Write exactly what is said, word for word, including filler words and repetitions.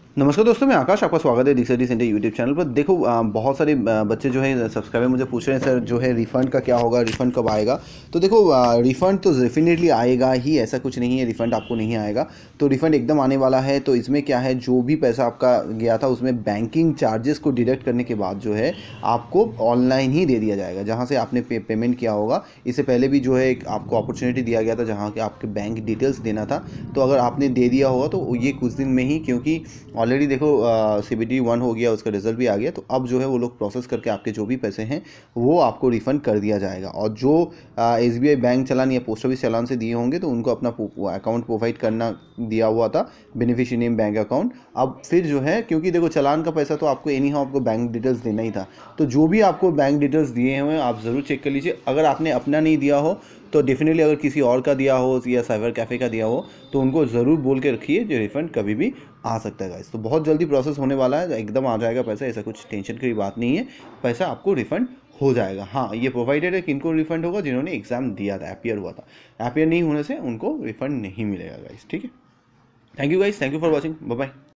नमस्कार दोस्तों, मैं आकाश, आपका स्वागत है डिक्सटी सेंटर यूट्यूब चैनल पर। देखो अ, बहुत सारे अ, बच्चे जो है सब्सक्राइबर मुझे पूछ रहे हैं सर जो है रिफ़ंड का क्या होगा, रिफ़ंड कब आएगा। तो देखो रिफ़ंड तो डेफिनेटली आएगा ही, ऐसा कुछ नहीं है रिफ़ंड आपको नहीं आएगा। तो रिफ़ंड एकदम आने वाला है। तो इसमें क्या है, जो भी पैसा आपका गया था उसमें बैंकिंग चार्जेस को डिडक्ट करने के बाद जो है आपको ऑनलाइन ही दे दिया जाएगा, जहाँ से आपने पे, पेमेंट किया होगा। इससे पहले भी जो है एक आपको अपॉर्चुनिटी दिया गया था जहाँ के आपके बैंक डिटेल्स देना था। तो अगर आपने दे दिया होगा तो ये कुछ दिन में ही, क्योंकि ऑलरेडी देखो सी बी डी वन हो गया, उसका रिजल्ट भी आ गया। तो अब जो है वो लोग प्रोसेस करके आपके जो भी पैसे हैं वो आपको रिफ़ंड कर दिया जाएगा। और जो एस बी आई बैंक चालान या पोस्ट ऑफिस चालान से दिए होंगे तो उनको अपना अकाउंट प्रोवाइड करना दिया हुआ था, बेनिफिशियरी नेम बैंक अकाउंट। अब फिर जो है, क्योंकि देखो चालान का पैसा तो आपको एनी हाउ आपको बैंक डिटेल्स देना ही था। तो जो भी आपको बैंक डिटेल्स दिए हुए हैं आप ज़रूर चेक कर लीजिए। अगर आपने अपना नहीं दिया हो तो डेफिनेटली, अगर किसी और का दिया हो या साइबर कैफ़े का दिया हो तो उनको ज़रूर बोल के रखिए, जो रिफ़ंड कभी भी आ सकता है गाइस। तो बहुत जल्दी प्रोसेस होने वाला है, एकदम आ जाएगा पैसा, ऐसा कुछ टेंशन की बात नहीं है। पैसा आपको रिफ़ंड हो जाएगा। हाँ, ये प्रोवाइडेड है किनको रिफ़ंड होगा, जिन्होंने एग्ज़ाम दिया था, अपियर हुआ था। अपियर नहीं होने से उनको रिफ़ंड नहीं मिलेगा गाइस, ठीक है। Thank you guys, thank you for watching, bye bye.